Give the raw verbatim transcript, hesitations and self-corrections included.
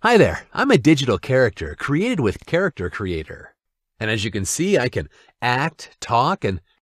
Hi there, I'm a digital character created with Character Creator. And as you can see, I can act, talk, and